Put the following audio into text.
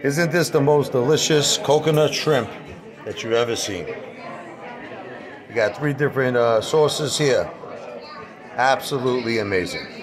Isn't this the most delicious coconut shrimp that you've ever seen? You got 3 different sauces here. Absolutely amazing.